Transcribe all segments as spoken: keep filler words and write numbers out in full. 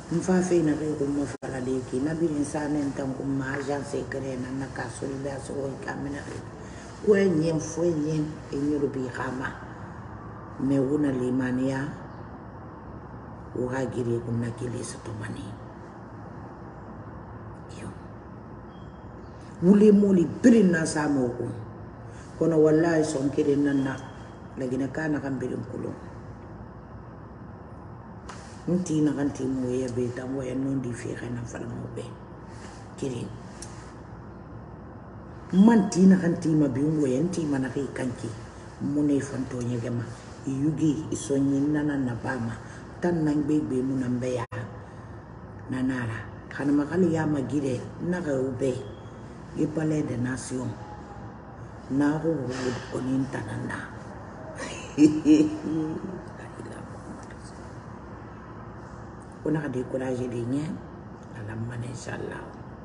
Mfa fe na re ko mo fala le ki na bi insane ntan ko ma agence secret na na ka solidarité o kamena re ko nyen fo nyen e nyoro bi khama me una limania o ha giri ko na kile so to mani yo wule moli birin na sa mo ko kono wallahi son kire nan na lagina kana kan birin kulo nti na kan ti mo ya be ta mo ya non di fi khana fala mo be kirin man ti na kan ti ma bi mo ya nti mana kai kanki mo ne fanto nya gama yugi isonyi nana na bama tan nan be be mo nan be ya nanara khana makali ya magire na ga ube e palais de nation na go ko ni tanana on a découragé des niens à la main, Inch'Allah.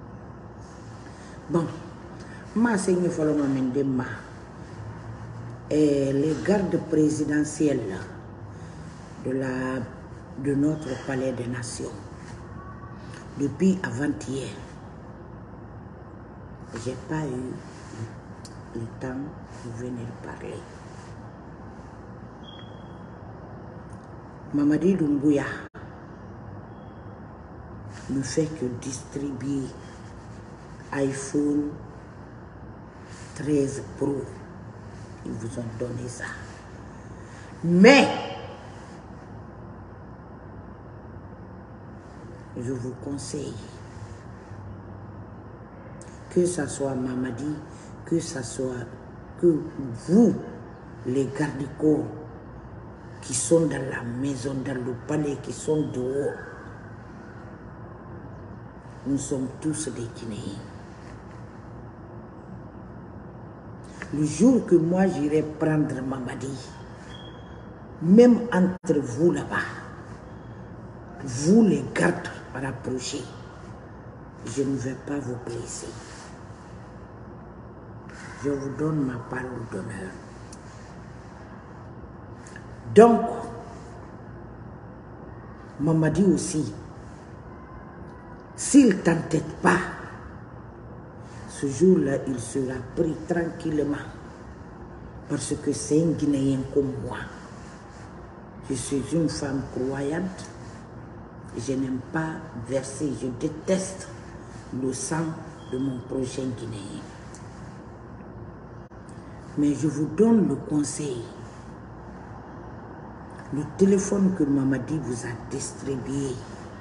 Bon, ma seigne follow ma et les gardes présidentiels de, la, de notre palais des nations, depuis avant-hier, j'ai pas eu le temps de venir parler. Mamadi Doumbouya ne fait que distribuer iPhone treize Pro. Ils vous ont donné ça. Mais, je vous conseille, que ce soit Mamadi, que ce soit que vous, les gardes-corps, qui sont dans la maison, dans le palais, qui sont dehors, nous sommes tous des Guinéens. Le jour que moi j'irai prendre Mamadi, même entre vous là-bas, vous les gardes rapprochés, je ne vais pas vous blesser. Je vous donne ma parole d'honneur. Donc, Mamadi aussi, s'il ne t'entête pas, ce jour-là, il sera pris tranquillement. Parce que c'est un Guinéen comme moi. Je suis une femme croyante. Je n'aime pas verser, je déteste le sang de mon prochain Guinéen. Mais je vous donne le conseil. Le téléphone que Mamadi vous a distribué,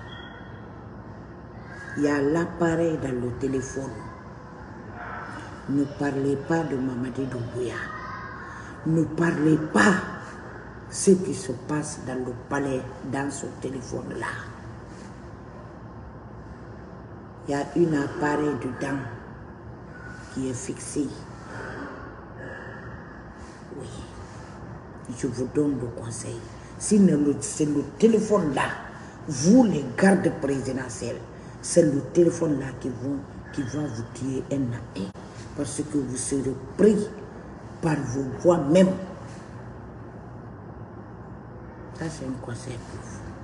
il y a l'appareil dans le téléphone. Ne parlez pas de Mamadi Doumbouya. Ne parlez pas ce qui se passe dans le palais, dans ce téléphone-là. Il y a un appareil dedans qui est fixé. Oui. Je vous donne le conseil. Si c'est le téléphone-là, vous les gardes présidentiels, c'est le téléphone-là qui, qui va vous tuer un à un. Parce que vous serez pris par vos voix même. Ça, c'est un conseil pour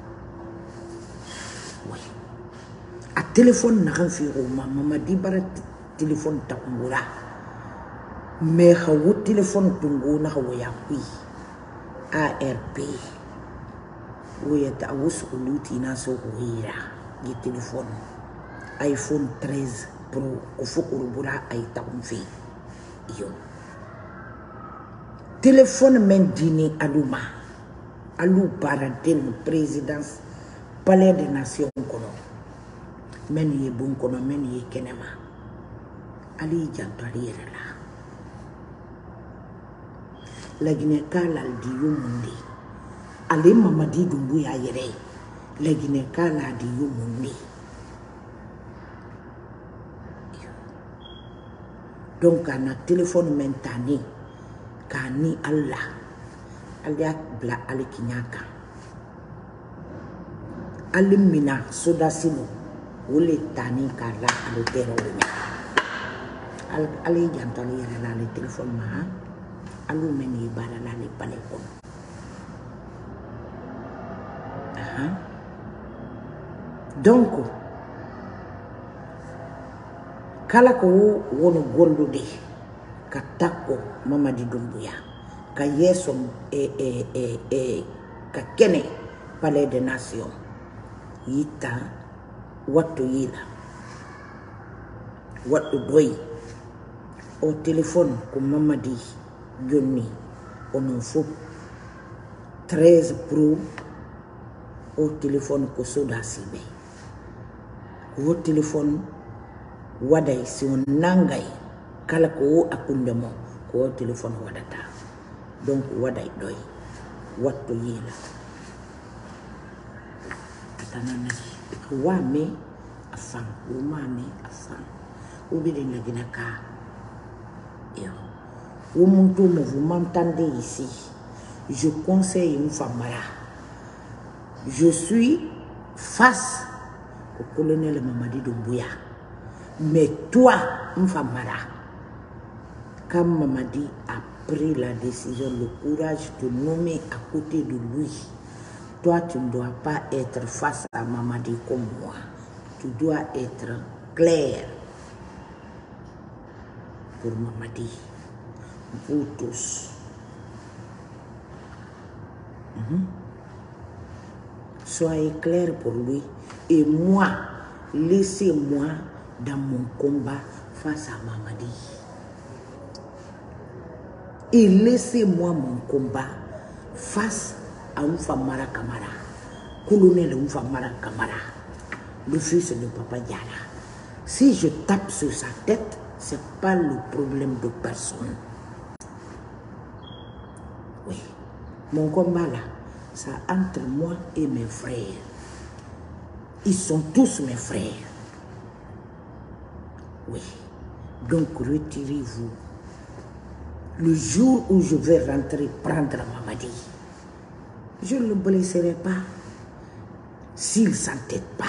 vous. Oui. A téléphone, n'a rien fait au maman. Maman dit, bah, téléphone, t'as un mais le téléphone, t'as un A R P. Oui, t'as un outil, n'a pas de téléphone. iPhone treize Pro. Il faut que vous ayez un fait. Téléphone men dîner à l'Ouma. À l'Ou paradel, présidence, palais des nations. Men y est bon, men y est kenema. Ali jantori là. La Guinée-Kala di Yumundi. Ali Mamadi Doumbouya yere. La Guinée-Kala di Yumundi. Donc, on a téléphone maintenant. Kani Allah. Aliak bla alikinyaka. Alimina sodasino. Wole tani kala alotero. Al ali jantali yere la le téléphone ma. Alu meni bara la le palekon. Aha. Donc, kala ko wono gollude ka takko Mamadi Doumbouya ka yeso e e e e ka kene Palais des Nations yita wattu yila wattu doy au téléphone ko Mamadi jonni onon fof treize pro au téléphone ko Soda Sibe au téléphone waday si on nangay kala ko wo akunde mo ko téléphone wadata donc waday doy watto yila atanana wa me afan wo ma me afan wo bi den la dina ka yo wo monto mo vous m'entendez ici je conseille une femme. Je suis face au colonel Mamadi Doumbouya. Mais toi, Mfamara, quand Mamadi a pris la décision, le courage de nommer à côté de lui, toi, tu ne dois pas être face à Mamadi comme moi. Tu dois être clair pour Mamadi, vous tous. Mm-hmm. Soyez clair pour lui et moi, laissez-moi dans mon combat face à Mamadi. Et laissez-moi mon combat face à Mfamara Kamara, colonel Mfamara Kamara, le fils de Papa Diarra. Si je tape sur sa tête, ce n'est pas le problème de personne. Oui, mon combat là, ça entre moi et mes frères. Ils sont tous mes frères. Oui. Donc retirez-vous. Le jour où je vais rentrer prendre Mamadi, je ne le blesserai pas. S'il ne s'entête pas,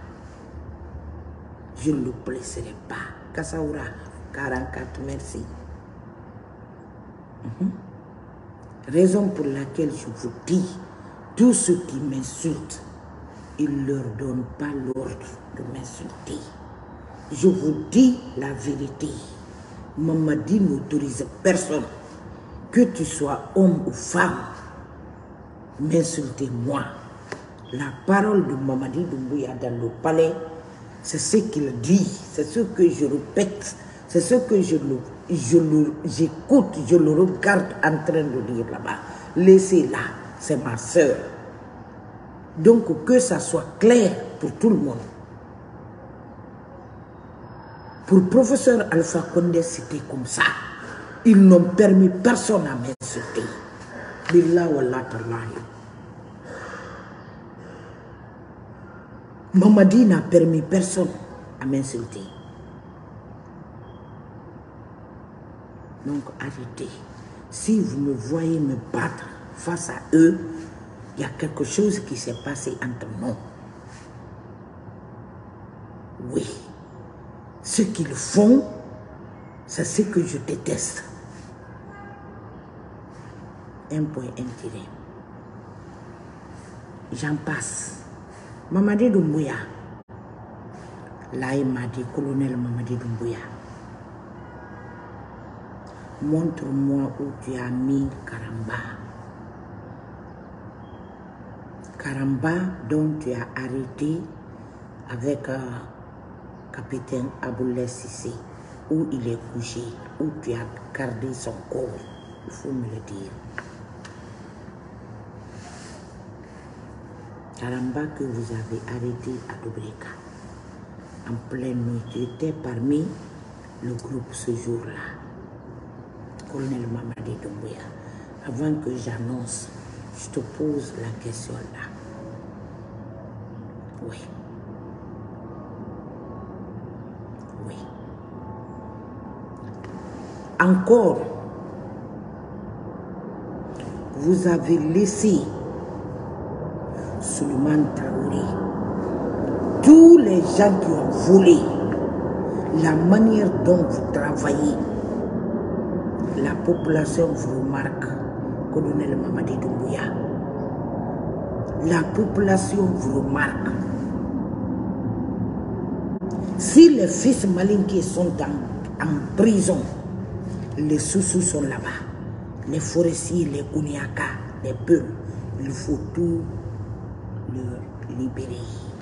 je ne le blesserai pas. Kassaoura, quarante-quatre, merci. Mm-hmm. Raison pour laquelle je vous dis, tous ceux qui m'insultent, ils ne leur donnent pas l'ordre de m'insulter. Je vous dis la vérité. Mamadi n'autorise personne, que tu sois homme ou femme, m'insultez-moi. La parole de Mamadi Doumbouya dans le palais, c'est ce qu'il dit, c'est ce que je répète, c'est ce que je le, je le, j'écoute, je le regarde en train de dire là-bas. Laissez-la, c'est ma soeur. Donc que ça soit clair pour tout le monde. Pour le professeur Alpha Condé, c'était comme ça. Ils n'ont permis personne à m'insulter. Billah wallah tallahi. Mamadi n'a permis personne à m'insulter. Donc arrêtez. Si vous me voyez me battre face à eux, il y a quelque chose qui s'est passé entre nous. Oui. Ce qu'ils font, c'est ce que je déteste. Un point, un tiré. J'en passe. Mamadi Doumbouya. Là, il m'a dit, colonel Mamadi Doumbouya, montre-moi où tu as mis Karamba. Karamba, dont tu as arrêté avec euh, capitaine Aboulay Sissé, où il est couché, où tu as gardé son corps. Il faut me le dire. Karamba que vous avez arrêté à Dobreka, en pleine nuit, tu étais parmi le groupe ce jour-là. Colonel Mamadi Doumbouya, avant que j'annonce, je te pose la question là. Oui. Oui. Encore, vous avez laissé Souleymane Traoré, tous les gens qui ont volé, la manière dont vous travaillez, la population vous remarque, colonel Mamadi Doumbouya. La population vous remarque. Si les fils malinqués sont en, en prison, les sous-sous sont là-bas. Les forestiers, les Kouniaka, les Peuls, il faut tout leur libérer.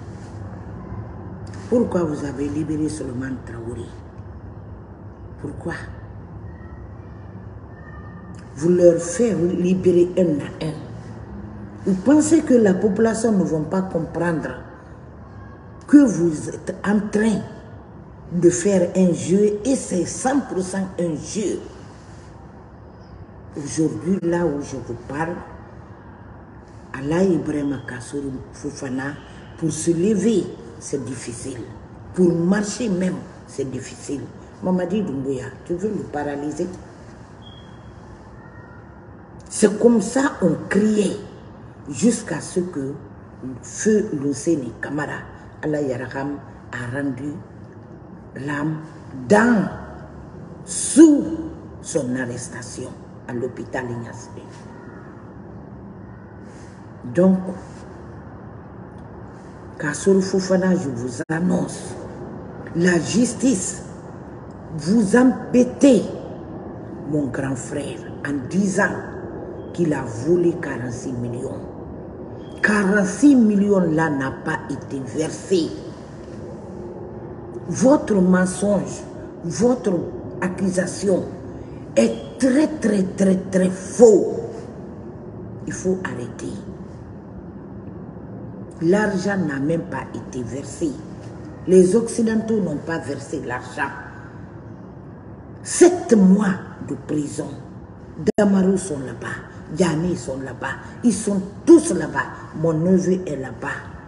Pourquoi vous avez libéré seulement Traoré? Pourquoi? Vous leur faites libérer un à un. Vous pensez que la population ne va pas comprendre que vous êtes en train de faire un jeu et c'est cent pour cent un jeu. Aujourd'hui, là où je vous parle, Allah Ibrahima Kassory Fofana, pour se lever, c'est difficile. Pour marcher même, c'est difficile. Mamadi Doumbouya, tu veux le paralyser? C'est comme ça on criait jusqu'à ce que Feu Luceni Camara, Allah Yaraham, a rendu l'âme dans, sous son arrestation à l'hôpital Ignace. Donc, Kassory Fofana, je vous annonce, la justice vous embêtez, mon grand frère, en disant qu'il a volé quarante-six millions. quarante-six millions là n'a pas été versé. Votre mensonge, votre accusation est très très très très faux. Il faut arrêter. L'argent n'a même pas été versé. Les Occidentaux n'ont pas versé l'argent. Sept mois de prison. Damarou sont là-bas. Diané sont là-bas. Ils sont tous là-bas. Mon neveu est là-bas.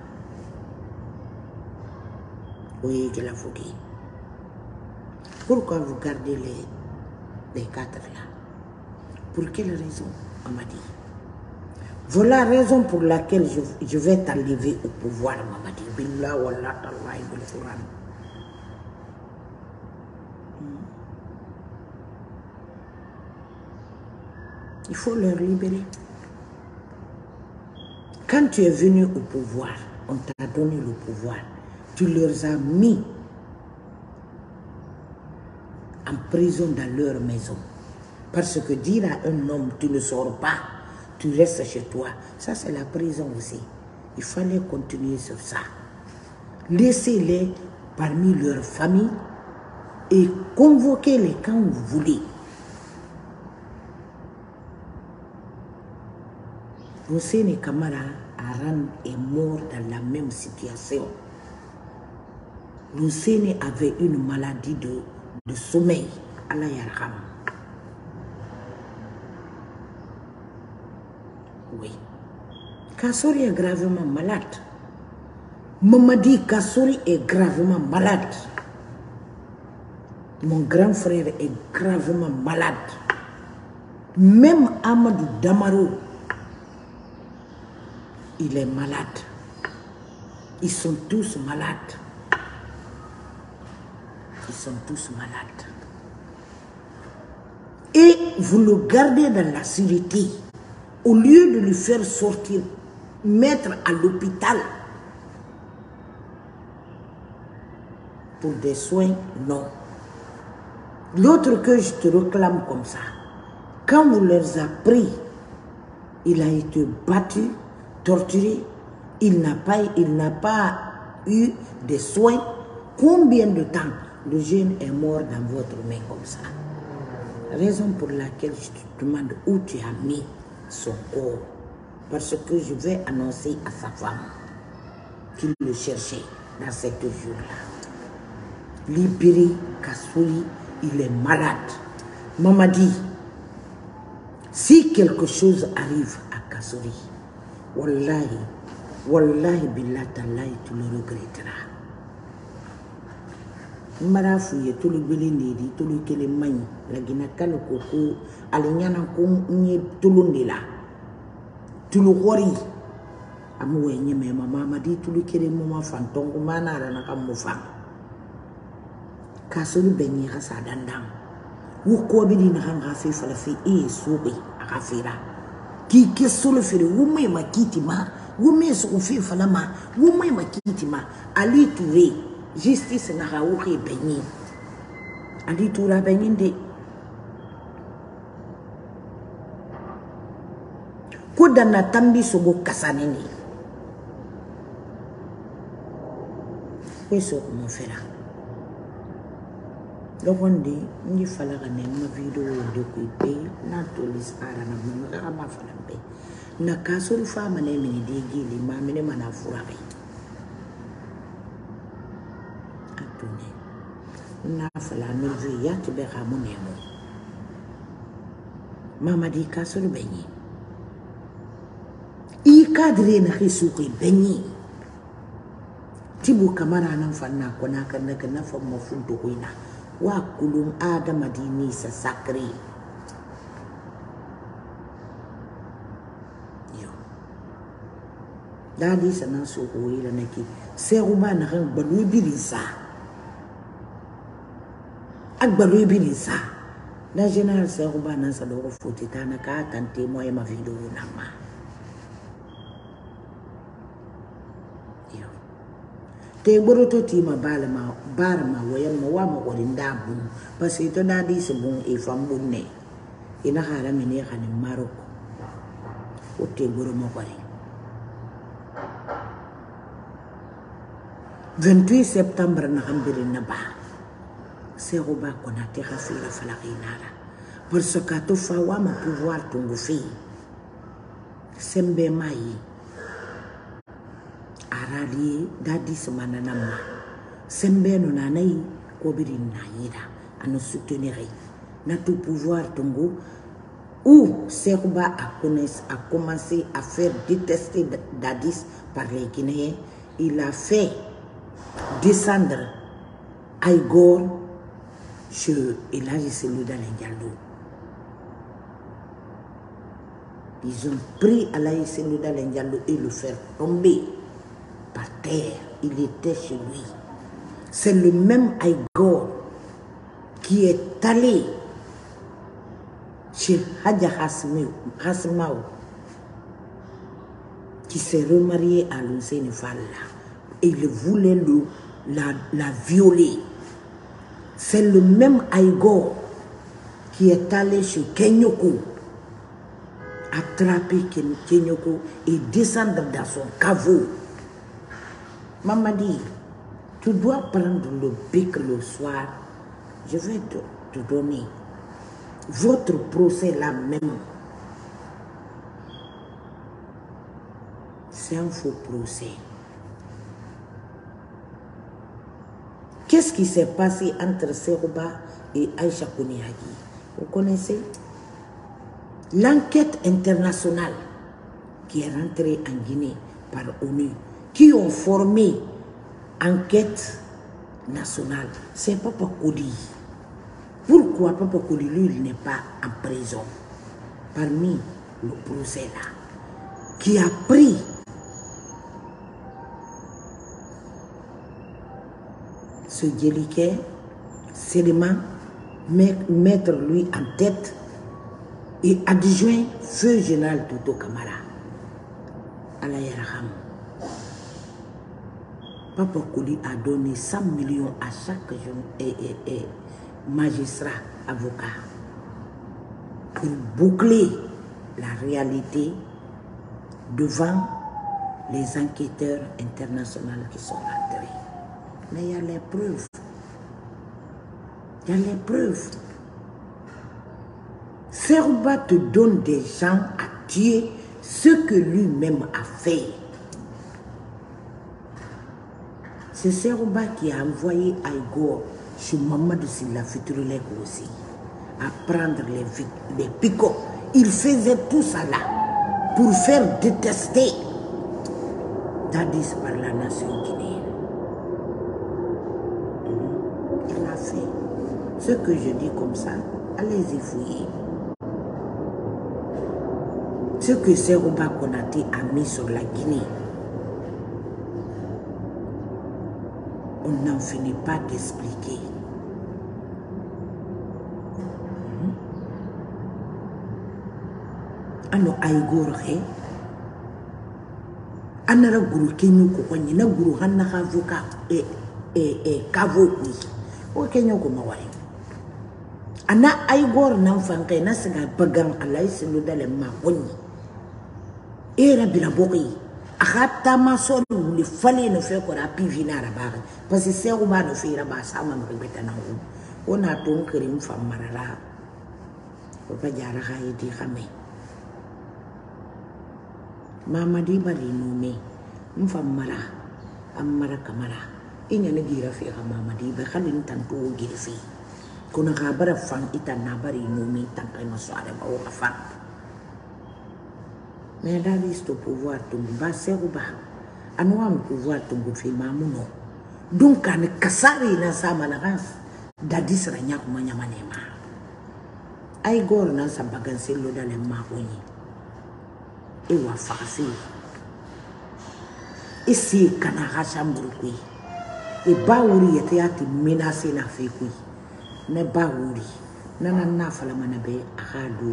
Oui, qu'il a foutu. Pourquoi vous gardez les, les quatre là? Pour quelle raison? On m'a dit. Voilà la raison pour laquelle je, je vais t'enlever au pouvoir, on m'a dit. Billah wallah ta'ala bil Quran. Il faut leur libérer. Quand tu es venu au pouvoir, on t'a donné le pouvoir. Tu leur as mis en prison dans leur maison. Parce que dire à un homme, tu ne sors pas, tu restes chez toi, ça c'est la prison aussi. Il fallait continuer sur ça. Laissez-les parmi leurs familles et convoquez-les quand vous voulez. Luceni Camara Aran est mort dans la même situation. Luceni avait une maladie de, de sommeil. Allah yarham. Oui. Kassory est gravement malade. Mamadi Kassory est gravement malade. Mon grand frère est gravement malade. Même Amadou Damarou, il est malade. Ils sont tous malades. Ils sont tous malades. Et vous le gardez dans la sûreté. Au lieu de le faire sortir, mettre à l'hôpital pour des soins, non. L'autre que je te réclame comme ça, quand vous leur avez pris, il a été battu, torturé, il n'a pas, il n'a pas eu des soins. Combien de temps le jeune est mort dans votre main comme ça? Raison pour laquelle je te demande où tu as mis son corps. Parce que je vais annoncer à sa femme qu'il le cherchait dans cette jour-là. Libéré Kassory, il est malade. Maman dit, si quelque chose arrive à Kassory, wallahi, wallahi billah tallahi, tu le regretteras. Mara fouye tout le belendedi, tout le kele mani, la guinaka le coco, alignana kum nye tout le là. Tout le hori. Amoué nye me maman m'a dit tout le kele moma fanton, kumana rana kamufang. Kassory benye rasa dandang. Wuko bidi na hanga fe falafe e sobe akafira. Ki keso le fere wume makiti ma, wume so fe falama, wume makiti ma, Ali Touré. justice na hauri benyi andi tura benyi de kuda na tambi sugo kasanini questo come farà dopo ndi ndi fala ga nema video de ko pe na to lispara na mo ga ma fala pe na kaso fa mane mini de gili ma mine mana fura be atune na fala no vi ya te be ga mo nemo mama di kaso lo benyi i kadre na khisuqi benyi tibu kamara nan fanna kona kan na kan fa mo funto koina wa kulum adama dini sa sakri yo dadi sana so ko ila naki se ruba na kan balu bilisa akbalu bilisa na general se ruba na sa do foti tana ka tante mo e ma video na ma te boroto ti ma bala ma bar ma wayan ma wa ma warin dabu parce to dadi se bon e fambunne ina hala mini khani maroko o te boro mo wari vingt-huit septembre na hambiri na ba se roba kona te khafira falakinara parce que to fa wa ma pouvoir tungu fi sembe mai arali dadi semana nama sembe no nanai ko birin naira ano soutenir na tout pouvoir tongo où Serba a, a commencé à faire détester Dadis par les Guinéens. Il a fait descendre Aïgor chez Elhaji Selouda Lendiallo. Ils ont pris Elhaji Selouda Lendiallo et le faire tomber par terre. Il était chez lui. C'est le même Aïgor qui est allé chez Hadja Hasmao, qui s'est remarié à Lucene Falla. Et il voulait le, la, la violer. C'est le même Aïgor qui est allé chez Kenyoko, attraper Kenyoko et descendre dans son caveau. Maman dit, tu dois prendre le bec le soir, je vais te, te donner. Votre procès là même, c'est un faux procès. Qu'est-ce qui s'est passé entre Serba et Aïcha Kouniagi? Vous connaissez? L'enquête internationale qui est rentrée en Guinée par l'ONU, qui ont formé enquête nationale, c'est Papa Kodi. Pourquoi Papa Kodi, lui, il n'est pas en prison? Parmi le procès là, qui a pris ce Djeliké, Séléman, mettre lui en tête et adjoint feu général Toto Kamara. Allah yarham. Papa Kodi a donné cent millions à chaque jeune et, et, et magistrat, avocat, pour boucler la réalité devant les enquêteurs internationaux qui sont rentrés. Mais il y a les preuves. Il y a les preuves. Serba te donne des gens à tuer ce que lui-même a fait. C'est Serba qui a envoyé Aïgor chez Mamadou Silla Fitrulek aussi, à prendre les, les picots. Il faisait tout ça là pour faire détester Dadis par la nation guinéenne. Il a fait ce que je dis comme ça, allez-y fouiller. Ce que Serba Konaté a mis sur la Guinée, on n'en finit pas d'expliquer. Ano Aïgor he, anara guru kenyu ko kwani na guru hanna avocat e e e kavo kui o kenyo ko mawari ana ay gor nan fanke na siga bagan alay sinu dale ma woni era bila boki akata ma so li fale no fe ko rapi vinara ba parce que c'est ou ba no fe ra ba sa ma ribeta na o ona ton kirim fam marala ko ba jara ha yidi xame mama di bari no me mfam mara amara kamara inya ne gira fi ha mama di ba khalin tanto girfi kuna kabara fan ita na bari no me tan kai masware ba o fa mais da visto pouvoir tumbu ba seru ba anwa pouvoir tumbu fi mamuno donc kan kasari na sama na gas da disra nya kuma nya manema ay gor na sabagan selo dale ma koni e wa fasi isi kana hashamburu kui e bawuri yete ati menase na fe kui ne bawuri nana na fala mana be akadu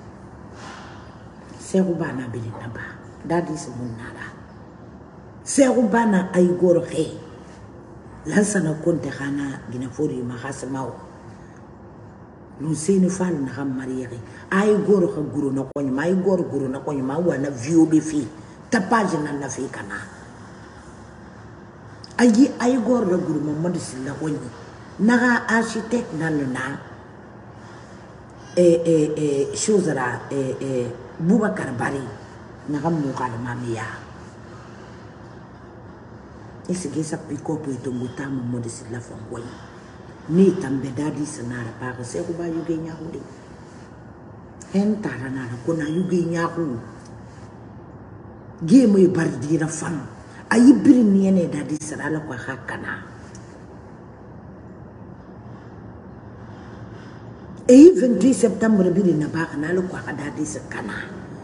serubana bili naba dadi semunara serubana ay gor he lansana konte khana gina fori ma khasmaw lu seni fal na xam mariere ay gor xa guru na koñ may gor guru na koñ ma wana view be fi tapage na na fi kana ay ay gor na guru mo modi sila koñ naga architecte nan na e e e chosera e e Boubacar Bari naga mo kala mamia isi gesa piko po itongo tamo modi sila fongoi ni tambe dadi sanara pa se ko ba yuge nyaku de en tarana ko na yuge nyaku ge mo bardi na fam ayi biri ni ene dadi sanala ko hakana e vingt-huit septembre biri na ba kana lo ko dadi sakana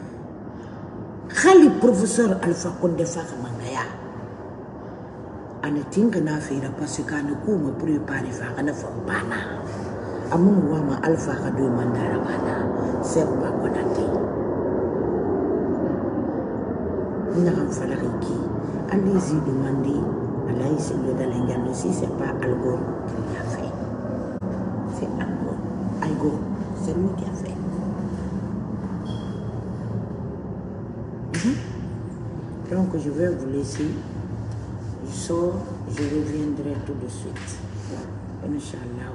khali professeur Alpha Condé fa mangaya ana tinga na fira parce que ana ko ma préparer fa kana fa bana amun wa ma Alpha ka do mandara bana c'est ba ko dati ina kan fala ki allez-y demander à l'Aïs le dalengalo si c'est pas Algor qui a fait c'est Algor Algor c'est lui qui a fait mm-hmm. Donc je vais vous laisser. Je sors, je reviendrai tout de suite. Inch'Allah.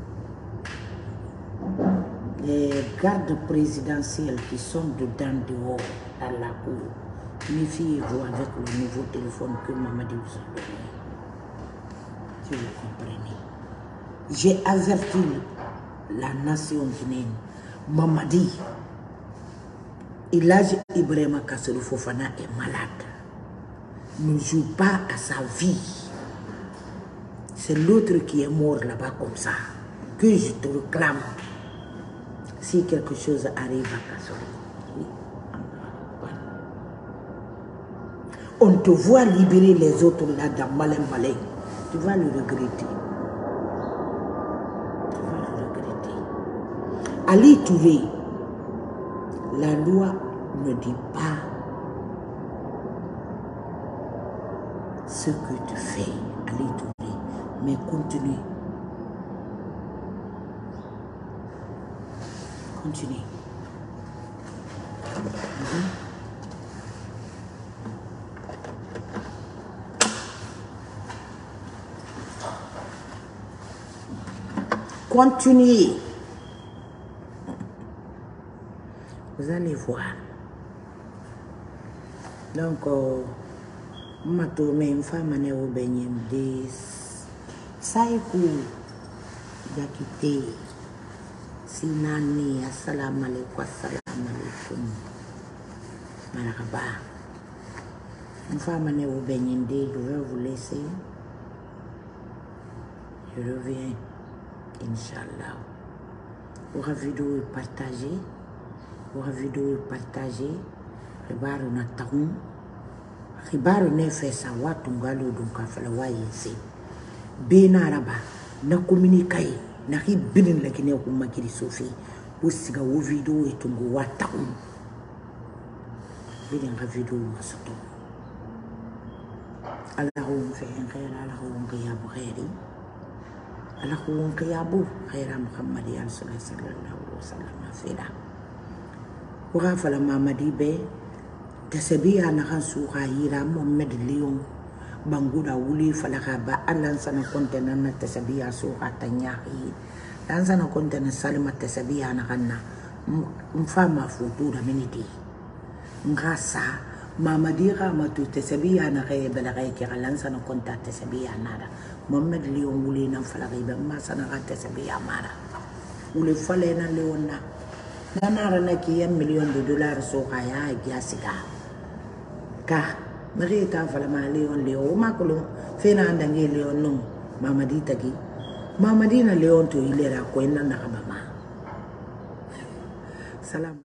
Les gardes présidentiels qui sont dedans dehors, à la cour, méfiez-vous avec le nouveau téléphone que Mamadi vous a donné. Si vous comprenez. J'ai averti la nation guinéenne. Mamadi, Elhadji Ibrahima Kassory Fofana est malade. Ne joue pas à sa vie. C'est l'autre qui est mort là-bas comme ça. Que je te réclame. Si quelque chose arrive à Kassory. Oui. On te voit libérer les autres là dans Malin Malin. Tu vas le regretter. Tu vas le regretter. Ali Touré, la loi ne dit pas ce que tu fais, Ali Touré, mais continue. Continue. Mm-hmm. Continuez. Vous allez voir. Donc, euh, ma tourne une femme ne au beignem des saïkou yakité sinani assalamu alaikum assalamu alaikum marhaba. Une femme ne au beignem des, je vais vous laisser. Je reviens, Inch'Allah. Pour la vidéo partagée, pour la vidéo partagée, ribaru na taun, ribaru ne fait ça watu ngalo dunka fala wayese. Bena araba na communiquer na hibinin la kine ko makiri sofi usiga wo vidéo etungo wa taun. Bina nga vidéo masoto. Allahum fehen khaira Allahum qiyabu khairi Allahum qiyabu khaira Muhammad ya sallallahu alaihi wasallam fida wa fala mamadi be tasabiya na kan su khayira Muhammad Leon banguda wuli fala ka ba Allah sana kontena na tasabiya su katanya yi dan sana kontena salima tasabiya na kanna mfama futura miniti ngasa mamadi ka matu tasabiya na kay balagay ki kalan sana konta tasabiya nada Muhammad Leon wuli na fala ka ba ma sana ka tasabiya mara wuli fala na Leon na nanara na ki yan milyon de dollar so kaya gyasika ka Mereka fala ma Leon Leon ma ko fena ndange Leon no mamadi tagi mamadi na Leon to ilera ko inna na kabama salam